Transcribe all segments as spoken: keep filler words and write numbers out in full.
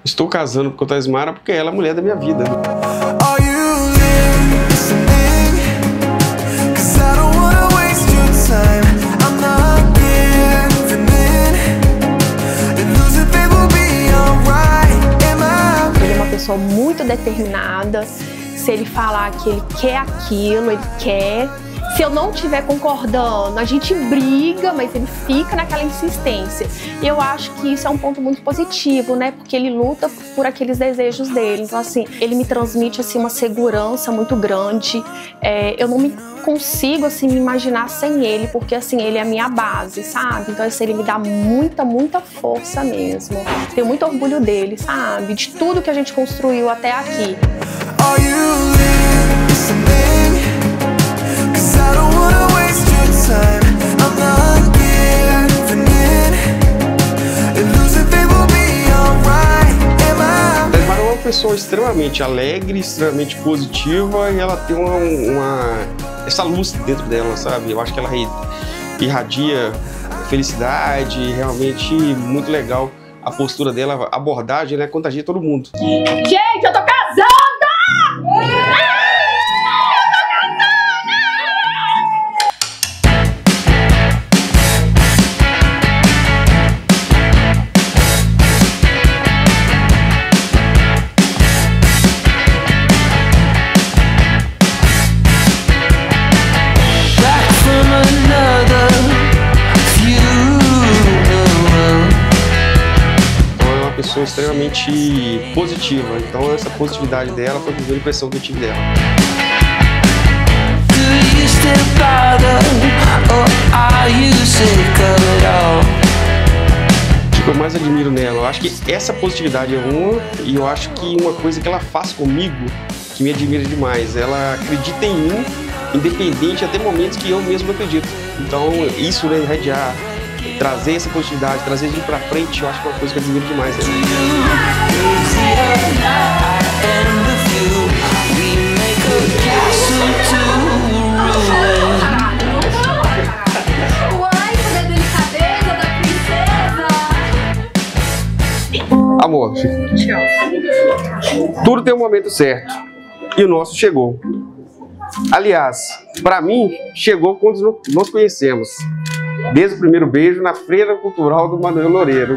Estou casando com a Taismara porque ela é a mulher da minha vida. Ele é uma pessoa muito determinada. Se ele falar que ele quer aquilo, ele quer. Se eu não estiver concordando, a gente briga, mas ele fica naquela insistência. E eu acho que isso é um ponto muito positivo, né? Porque ele luta por aqueles desejos dele. Então, assim, ele me transmite, assim, uma segurança muito grande. É, eu não me consigo, assim, me imaginar sem ele, porque, assim, ele é a minha base, sabe? Então, assim, ele me dá muita, muita força mesmo. Tenho muito orgulho dele, sabe? De tudo que a gente construiu até aqui. Taismara é uma pessoa extremamente alegre, extremamente positiva e ela tem uma, uma essa luz dentro dela, sabe? Eu acho que ela irradia felicidade, realmente muito legal a postura dela, a abordagem, né? Contagia todo mundo. Gente, eu tô casada! Pessoa extremamente positiva, então essa positividade dela foi a primeira impressão que eu tive dela. O que eu mais admiro nela, eu acho que essa positividade é uma, e eu acho que uma coisa que ela faz comigo que me admira demais, ela acredita em mim, independente até momentos que eu mesmo acredito. Então isso, né, irradiar, trazer essa positividade, trazer ele pra frente, eu acho que é uma coisa que eu admiro demais. Né? Amor, tudo tem um momento certo e o nosso chegou. Aliás, pra mim, chegou quando nos conhecemos. Desde o primeiro beijo na Feira Cultural do Manuel Loureiro.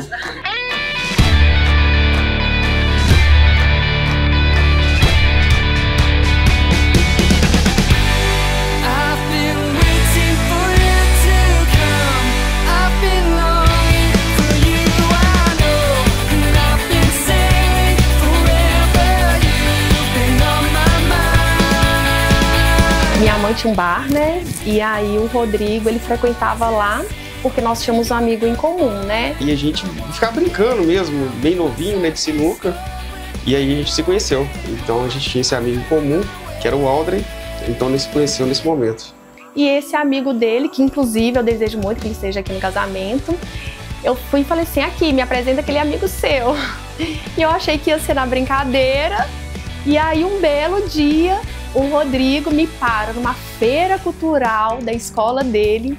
Minha mãe tinha um bar, né? E aí o Rodrigo, ele frequentava lá, porque nós tínhamos um amigo em comum, né? E a gente ficava brincando mesmo, bem novinho, né, de sinuca. E aí a gente se conheceu. Então a gente tinha esse amigo em comum, que era o Aldrin. Então ele se conheceu nesse momento. E esse amigo dele, que inclusive eu desejo muito que ele esteja aqui no casamento, eu fui e falei assim, aqui, me apresenta aquele amigo seu. E eu achei que ia ser na brincadeira. E aí um belo dia, o Rodrigo me para numa feira cultural da escola dele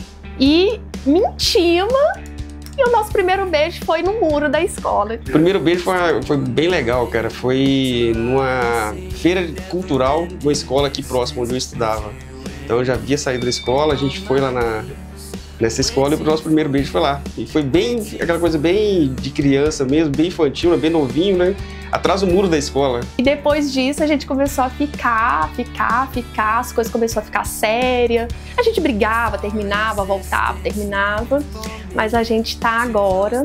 e me intima, e o nosso primeiro beijo foi no muro da escola. O primeiro beijo foi, foi bem legal, cara. Foi numa feira cultural de uma escola aqui próxima onde eu estudava. Então eu já havia saído da escola, a gente foi lá na, nessa escola e o nosso primeiro beijo foi lá. E foi bem, aquela coisa bem de criança mesmo, bem infantil, bem novinho, né? Atrás do muro da escola. E depois disso a gente começou a ficar, ficar, ficar, as coisas começaram a ficar sérias. A gente brigava, terminava, voltava, terminava. Mas a gente tá agora,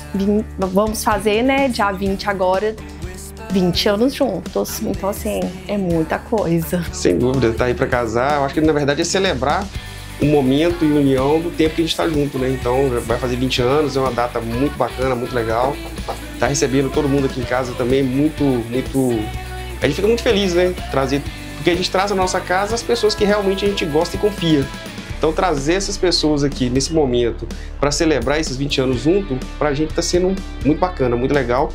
vamos fazer, né, dia vinte agora, vinte anos juntos. Então, assim, é muita coisa. Sem dúvida, tá aí pra casar. Eu acho que na verdade é celebrar o momento e união do tempo que a gente tá junto, né? Então vai fazer vinte anos, é uma data muito bacana, muito legal. Tá recebendo todo mundo aqui em casa também, muito, muito... A gente fica muito feliz, né? Trazer... Porque a gente traz na nossa casa as pessoas que realmente a gente gosta e confia. Então trazer essas pessoas aqui nesse momento para celebrar esses vinte anos junto, pra gente tá sendo muito bacana, muito legal.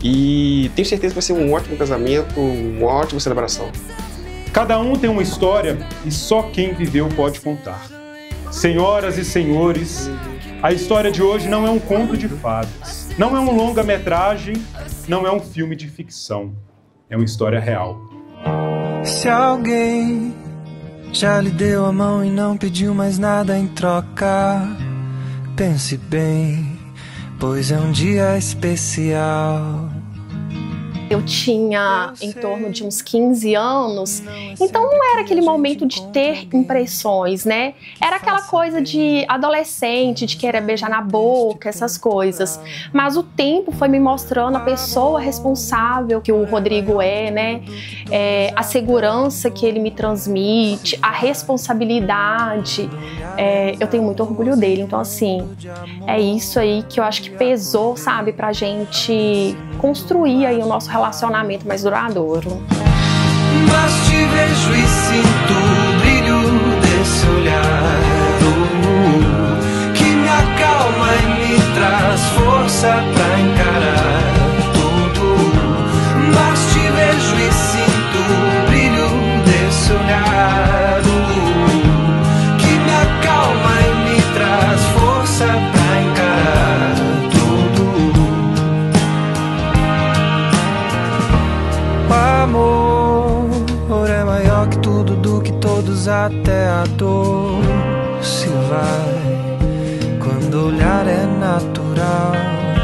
E tenho certeza que vai ser um ótimo casamento, uma ótima celebração. Cada um tem uma história e só quem viveu pode contar. Senhoras e senhores, a história de hoje não é um conto de fadas. Não é um longa-metragem, não é um filme de ficção. É uma história real. Se alguém já lhe deu a mão e não pediu mais nada em troca, pense bem, pois é um dia especial. Eu tinha em torno de uns quinze anos, então não era aquele momento de ter impressões, né? Era aquela coisa de adolescente, de querer beijar na boca, essas coisas. Mas o tempo foi me mostrando a pessoa responsável que o Rodrigo é, né? É, a segurança que ele me transmite, a responsabilidade. É, eu tenho muito orgulho dele, então assim, é isso aí que eu acho que pesou, sabe, pra gente construir aí o nosso relacionamento mais duradouro. Mas te vejo e sinto o brilho desse olhar, uh, que me acalma e me traz força pra encarar tudo. Mas te vejo e sinto o brilho desse olhar, uh, que me acalma e me traz força pra encarar tudo. O amor é maior que tudo, do que todos, até a dor se vai quando o olhar é natural.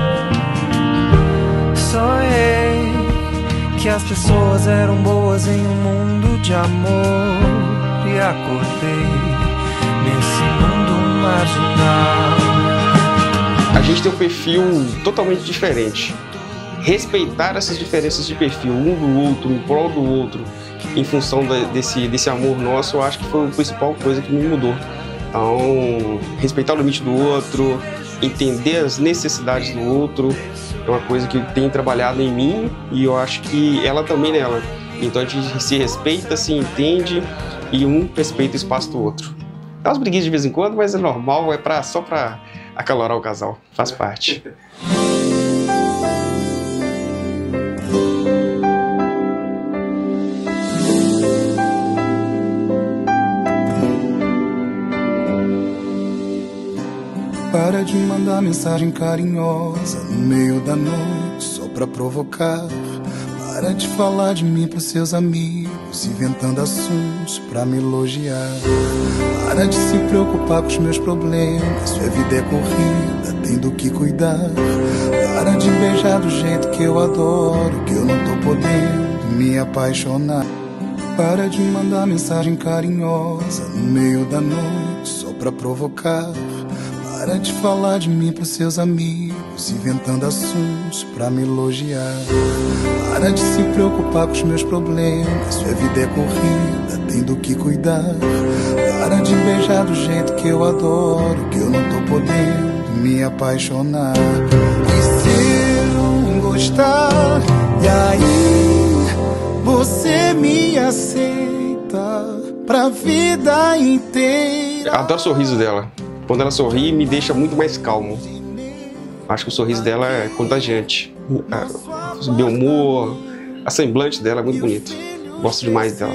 Sonhei que as pessoas eram boas em um mundo de amor e acordei nesse mundo marginal. A gente tem um perfil totalmente diferente. Respeitar essas diferenças de perfil, um do outro, em prol do outro, em função da, desse, desse amor nosso, eu acho que foi a principal coisa que me mudou. Então, respeitar o limite do outro, entender as necessidades do outro, é uma coisa que tem trabalhado em mim e eu acho que ela também nela. Então a gente se respeita, se entende e um respeita o espaço do outro. Dá umas briguinhas de vez em quando, mas é normal, é pra, só para acalorar o casal, faz parte. Para de mandar mensagem carinhosa no meio da noite só pra provocar. Para de falar de mim pros seus amigos, inventando assuntos pra me elogiar. Para de se preocupar com os meus problemas, sua vida é corrida, tem do que cuidar. Para de beijar do jeito que eu adoro, que eu não tô podendo me apaixonar. Para de mandar mensagem carinhosa no meio da noite só pra provocar. Para de falar de mim pros seus amigos, inventando assuntos pra me elogiar. Para de se preocupar com os meus problemas, sua vida é corrida, tem do que cuidar. Para de beijar do jeito que eu adoro, que eu não tô podendo me apaixonar. E se eu gostar, e aí você me aceita pra vida inteira. Eu adoro o sorriso dela. Quando ela sorri, me deixa muito mais calmo. Acho que o sorriso dela é contagiante. O meu humor, a semblante dela é muito bonito. Gosto demais dela.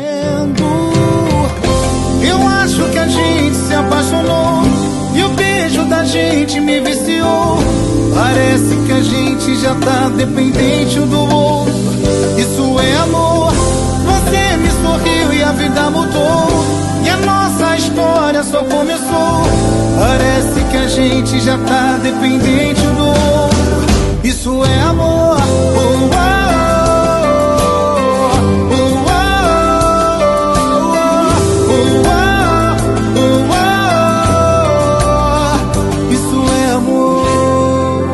Eu acho que a gente se apaixonou e o beijo da gente me viciou. Parece que a gente já tá dependente um do outro. Isso é amor. Você me sorriu e a vida mudou. E a nossa história só começou. Parece que a gente já tá dependente um do outro. Isso é amor. Oh, oh, oh, oh, oh, oh, oh. Isso é amor.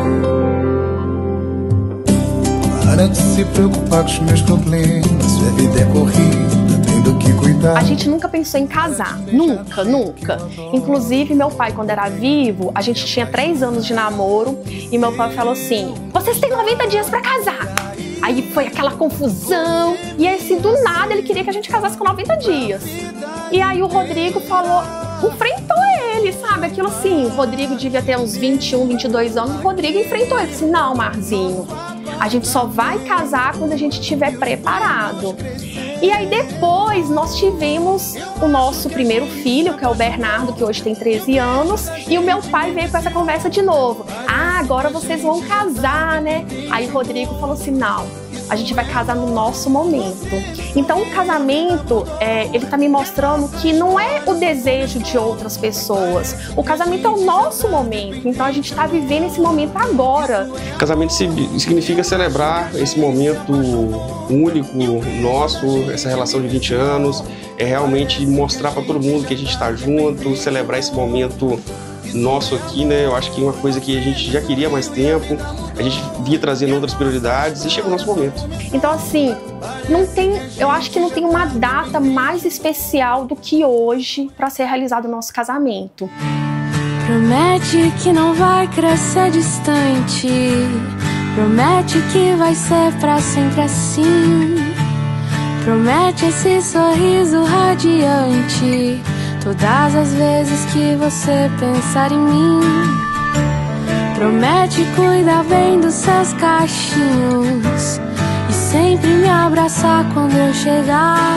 Para de se preocupar com os meus problemas, sua vida é corrida. A gente nunca pensou em casar, nunca, nunca. Inclusive, meu pai, quando era vivo, a gente tinha três anos de namoro e meu pai falou assim: vocês têm noventa dias pra casar. Aí foi aquela confusão e assim, do nada, ele queria que a gente casasse com noventa dias. E aí o Rodrigo falou, enfrentou ele, sabe? Aquilo assim, o Rodrigo devia ter uns vinte e um, vinte e dois anos, o Rodrigo enfrentou ele, assim, não, Marzinho, A gente só vai casar quando a gente estiver preparado. E aí depois nós tivemos o nosso primeiro filho, que é o Bernardo, que hoje tem treze anos, e o meu pai veio com essa conversa de novo. Ah, agora vocês vão casar, né? Aí o Rodrigo falou assim, não, a gente vai casar no nosso momento. Então o casamento, é, ele tá me mostrando que não é o desejo de outras pessoas. O casamento é o nosso momento, então a gente tá vivendo esse momento agora. Casamento significa celebrar esse momento único nosso, essa relação de vinte anos, é realmente mostrar para todo mundo que a gente está junto, celebrar esse momento nosso aqui, né? Eu acho que é uma coisa que a gente já queria há mais tempo, a gente via trazendo outras prioridades e chega o nosso momento. Então, assim, não tem, eu acho que não tem uma data mais especial do que hoje para ser realizado o nosso casamento. Promete que não vai crescer distante, promete que vai ser pra sempre assim, promete esse sorriso radiante todas as vezes que você pensar em mim. Promete cuidar bem dos seus cachinhos e sempre me abraçar quando eu chegar.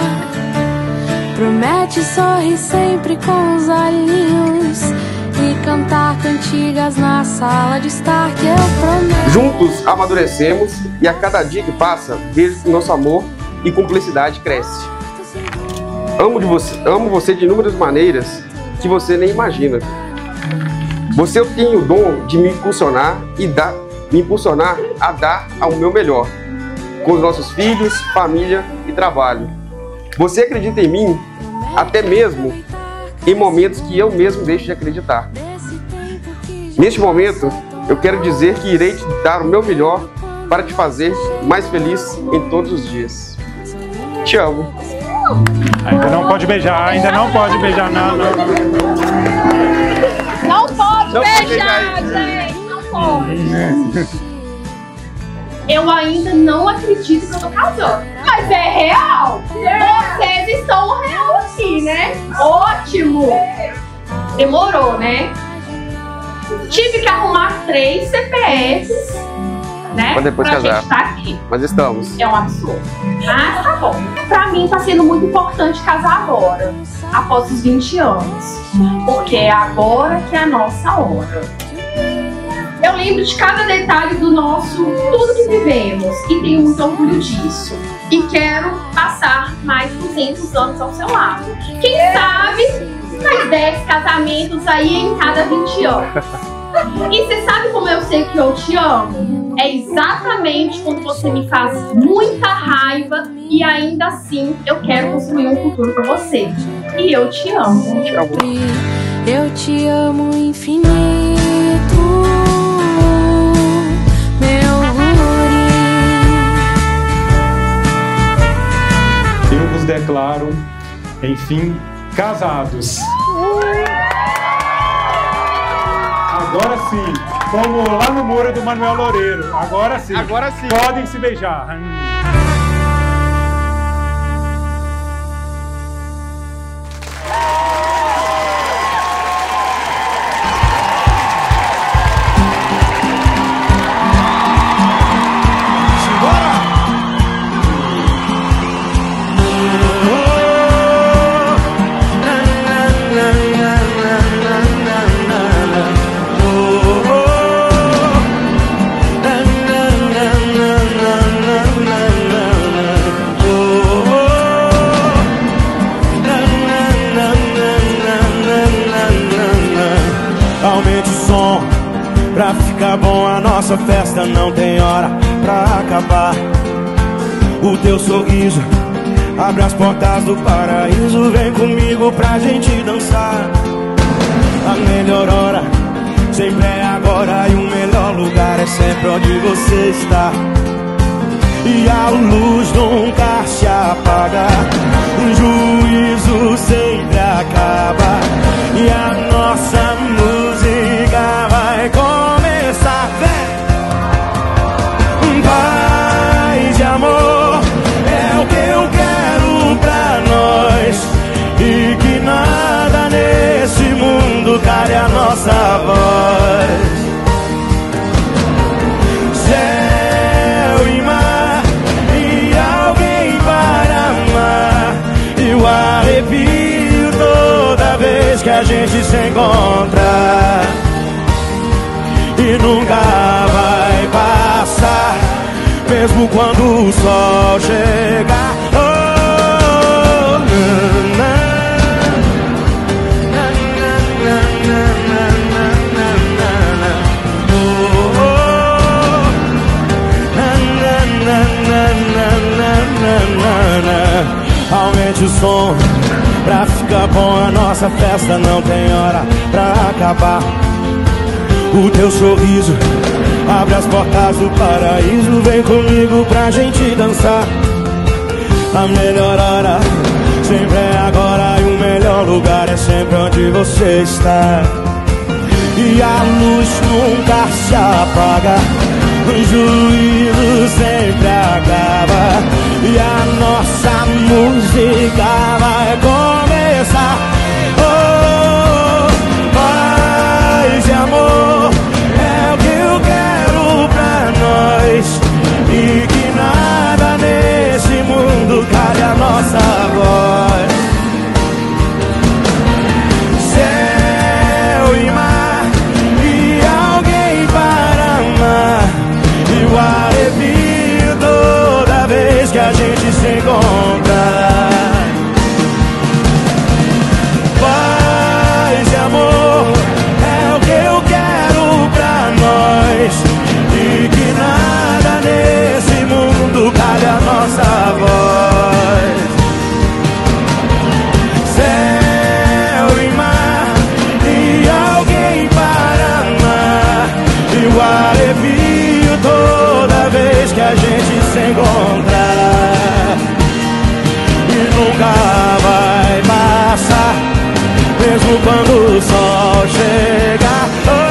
Promete sorrir sempre com os olhinhos e cantar cantigas na sala de estar, que eu prometo. Juntos amadurecemos e a cada dia que passa, vejo que nosso amor e cumplicidade cresce. Amo, de você, amo você de inúmeras maneiras que você nem imagina. Você tem o dom de me impulsionar e dar, me impulsionar a dar ao meu melhor, com os nossos filhos, família e trabalho. Você acredita em mim até mesmo em momentos que eu mesmo deixo de acreditar. Neste momento, eu quero dizer que irei te dar o meu melhor para te fazer mais feliz em todos os dias. Te amo. Ainda não pode beijar, ainda não pode beijar, não, não. Não pode Não pode beijar, beijar. gente, não pode. Eu ainda não acredito que eu tô casando. Mas é real. Vocês estão real aqui, né? Ótimo. Demorou, né? Tive que arrumar três C P Fs, né? Pra depois pra casar. gente tá aqui. Mas estamos. É um absurdo. Mas tá bom. Pra mim tá sendo muito importante casar agora, após os vinte anos. Porque é agora que é a nossa hora. Eu lembro de cada detalhe do nosso, tudo que vivemos, e tenho muito orgulho disso. E quero passar mais duzentos anos ao seu lado. Quem sabe, mais dez casamentos aí em cada vinte anos. E você sabe como eu sei que eu te amo? É exatamente quando você me faz muita raiva e ainda assim eu quero construir um futuro com você. E eu te amo. Te amo. Eu te amo infinito, meu guri. Eu vos declaro, enfim, casados. Agora sim, como lá no muro do Manuel Loureiro. Agora sim. Agora sim. Podem se beijar. Pra ficar bom a nossa festa não tem hora pra acabar. O teu sorriso abre as portas do paraíso. Vem comigo pra gente dançar. A melhor hora sempre é agora, e o melhor lugar é sempre onde você está. E a luz nunca se apaga, o juízo sempre acaba, e a nossa música vai começar. Vem! Paz e amor é o que eu quero pra nós, e que nada nesse mundo cale a nossa voz. Céu mesmo quando o sol chegar. Oh, na, na, na, na, na, na, na, na, na. Oh, oh, na, na, na, na, na, na, na. Aumente o som pra ficar bom, a nossa festa não tem hora pra acabar. O teu sorriso abre as portas do paraíso, vem comigo pra gente dançar. A melhor hora sempre é agora, e o melhor lugar é sempre onde você está. E a luz nunca se apaga, o juízo sempre acaba, e a nossa música vai começar. Oh, paz e amor é o que eu quero pra nós, e que nada nesse mundo cale a nossa voz. Céu e mar e alguém para amar, e o arrepio toda vez que a gente se encontrar. Paz e amor é o que eu quero pra nós, e que nada nesse mundo cale a nossa voz. Céu e mar e alguém para amar, e o arrepio toda vez que a gente se encontrar. E nunca vai passar, mesmo quando o sol chegar.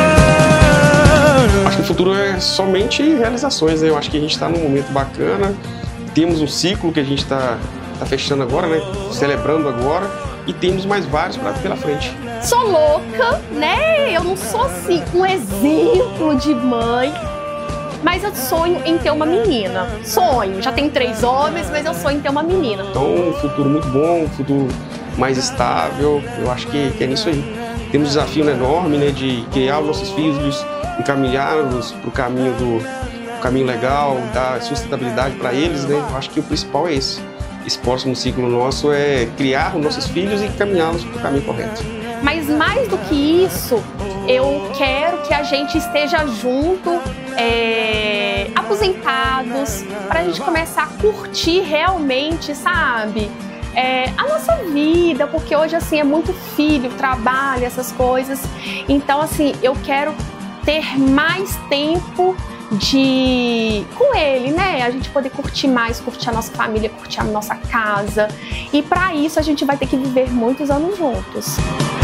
Oh. Acho que o futuro é somente realizações, né? Eu acho que a gente está num momento bacana, temos um ciclo que a gente está tá fechando agora, né? Celebrando agora, e temos mais vários pra, pela frente. Sou louca, né? Eu não sou assim um exemplo de mãe, mas eu sonho em ter uma menina. Sonho, já tenho três homens, mas eu sonho em ter uma menina. Então, um futuro muito bom, um futuro mais estável, eu acho que, que é nisso aí. Temos um desafio enorme, né, de criar os nossos filhos, encaminhá-los para o caminho do pro caminho legal, dar sustentabilidade para eles, né? Eu acho que o principal é esse. Esse próximo ciclo nosso é criar os nossos filhos e encaminhá-los para o caminho correto. Mas mais do que isso, eu quero que a gente esteja junto, é, aposentados, para a gente começar a curtir realmente, sabe? É, a nossa vida, porque hoje assim é muito filho, trabalho, essas coisas. Então assim, eu quero ter mais tempo de com ele, né? A gente poder curtir mais, curtir a nossa família, curtir a nossa casa. E para isso a gente vai ter que viver muitos anos juntos.